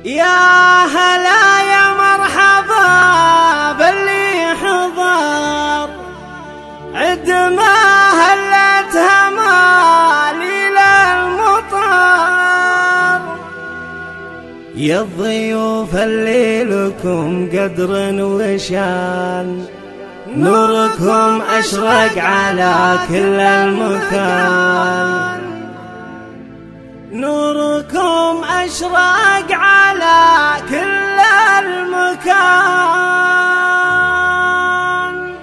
يا هلا يا مرحبا باللي حضر، عد ما هلت هماليل المطر. يا الضيوف اللي لكم قدر وشان، نوركم أشرق على كل المكان. نوركم أشرق على كل المكان.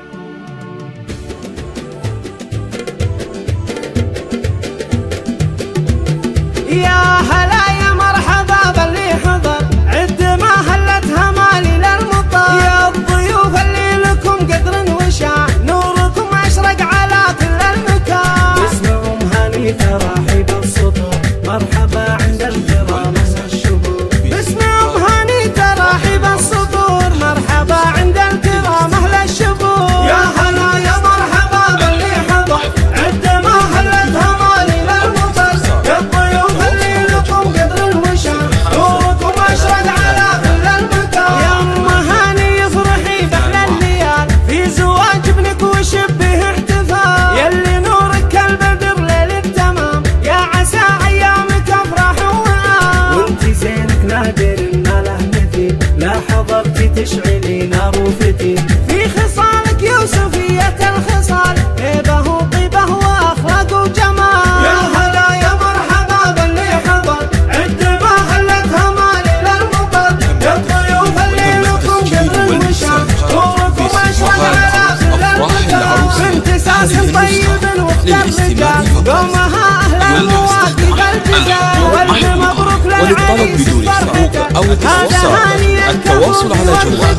يا هلا يا مرحبا باللي حضر، عد ما هلت هماليل المطر. يا الضيوف اللي لكم قدر وشان، نوركم أشرق على كل المكان. اسمعوا هاني تراحيب السطور، مرحبا عند الكرام الشبور. باسمهم هاني تراحيب السطور، مرحبا عند الكرام أهل الشبور. يا هلا يا مرحبا باللي حضر، عد ما هلت هماليل المطر. يا الضيوف اللي لكم قدر وشان، نوركم أشرق على كل المكان. يا أم هاني افرحي بأحلى الليال، في زواج ابنك وشبه احتفال. يلي نورك كالبدر ليل التمام، يا عسى أيامك أفراح وآل. وانتي زينك نادر ما له مثيل، لا حضرتي تشعلي نار وفتيل. في خصالك يوسفية الخصال، هيبة وطيبة وأخلاق وجمال. يا هلا يا مرحبا باللي حضر، عد ما هلت هماليل المطر. يا الضيوف اللي لكم قدر وشان، نوركم أشرق على كل المكان. بنت ساس طيب وقت الرجال، قومها أهل المواقف الجزال. والف مبروك للعريس فرحته، هذا هاني التواصل على جوال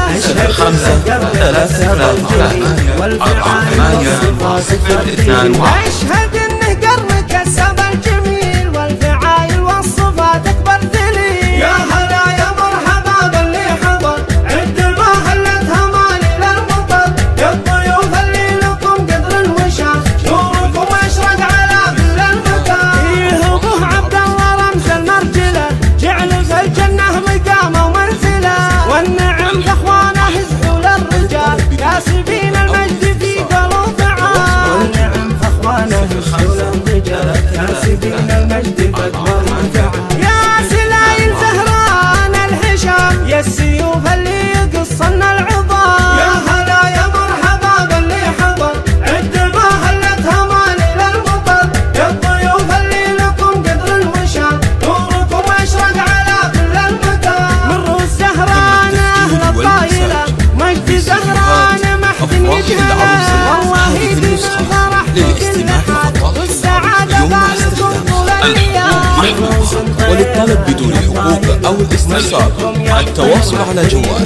0538 أشهد إنه قرنك السبع الجميل، والفعايل والصفات أكبر دليل. يا هلا يا مرحبا باللي حضر، عد ما هلت هماليل المطر. يا الضيوف اللي لكم قدر وشان، نوركم أشرق على كل المكان. فيه أبوه عبد الله رمز المرجلة، جعل في الجنة مقامه ومنزله. والنعم بأخوانه يزحوا للرجال، كاسبين المجد في قلوب فعال. والنعم بأخوانه يزحوا للرجال، كاسبين المجد في قلوب فعال. يا سلايل زهران الحشام، يا السيوف اللي يقصن العظام. يا هلا يا مرحبا باللي حضر، عد ما هلت هماليل المطر. يا الضيوف اللي لكم قدر وشان، نوركم أشرق على كل المكان. من روس زهران أهل الطايلة، مجد زهران محزن يجهله. والله يديم الفرح في كل حال، والسعادة بالكم طول الأيام. وللطلب بدون حقوق أو الاستفسار التواصل على جوال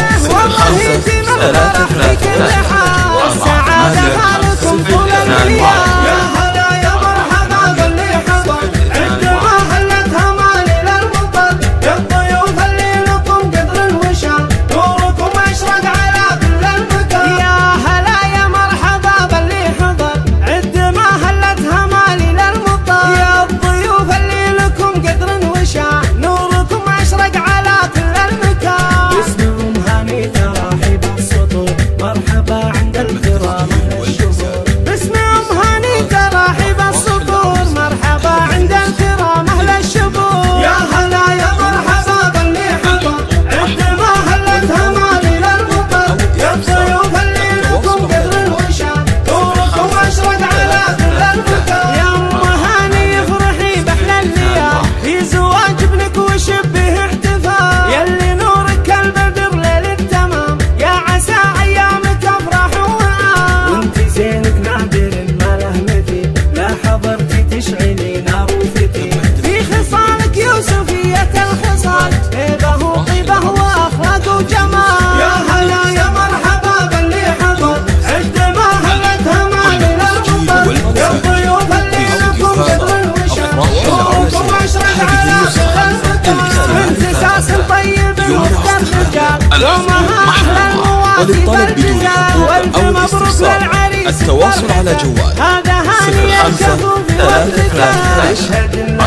0538 والسعادة بالكم طول الأيام. يا هلا يا مرحبا باللي حضر، عد ما هلت هماليل المطر. يا الضيوف اللي لكم قدر وشان، نوركم أشرق على كل المكان. يا هلا يا مرحبا باللي حضر، عد ما هلت هماليل المطر. يا الضيوف اللي لكم قدر وشان، نوركم أشرق على كل المكان. اسمهم هاني تراحيب السطور، مرحبا عند الكرام أهل الشبور. باسمهم هاني تراحيب السطور، مرحبا عند الكرام أهل الشبور. يا هلا يا مرحبا باللي حضر، عد ما هلت هماليل المطر. يا الضيوف اللي لكم قدر وشان، نوركم أشرق على كل المكان. يا أم هاني افرحي بأحلى الليال، في زواج ابنك وشبه احتفال. يلي نورك كالبدر ليل التمام، يا عسى أيامك أفراح وآل. وانتي زينك نادر ما له مثيل، لا حضرتي تشعلي نار وفتيل. في خصالك يوسفية الخصال، هيبة وطيبة وأخلاق وجمال. يا هلا يا مرحبا باللي حضر، عد ما هلت هماليل المطر. يا الضيوف اللي لكم قدر وشان، نوركم أشرق على كل المكان. بنت ساس طيب وقت الرجال، قومها أهل المواقف وللطلب بدون الجزال. حقوق والف أو مبروك الاستفسار للعريس التواصل على فرحته، جوال هذا هاني أشهد إن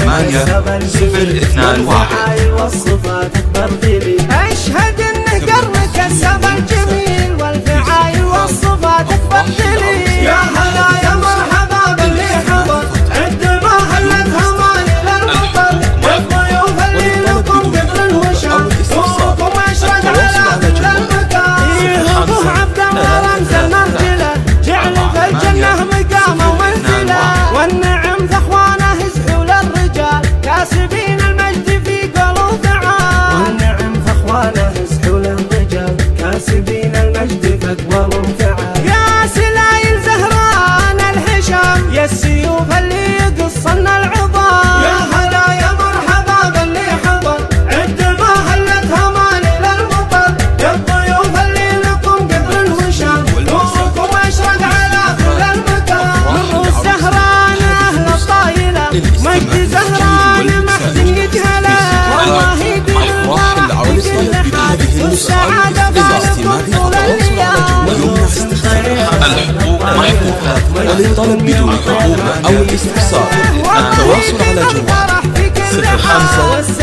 قرنك السبع الجميل والفعايل والصفات تفضلي. يا هلا يا مرحبا باللي حضر عد ما هلت همالي للمطر الضيوف اللي لكم قدر الوشم نوركم أشرق على كل المكان. أبوه عبد الله رمز المرجلة جعل في الجنة مقامه ومنزله والنعم في اخوانه يزحوا للرجال كاسبين المجد في قلوب عال. والنعم في اخوانه يزحوا للرجال كاسبين المجد في قلوب عال. يا سلايل زهران الهشام يا السيوف اللي يقصن العظام. يا هلا يا مرحبا باللي حضر عد ما هلت همالي للمطر يا الضيوف اللي لكم قدر الوشام نوركم اشرق على كل المكان. نور زهران اهل الطايله مجد زهران محسن يجهله والله يدير العرس والنحات والسعاده فالكم طول الايام. وللطلب بدون حقوق أو الاستفسار التواصل على جوال 05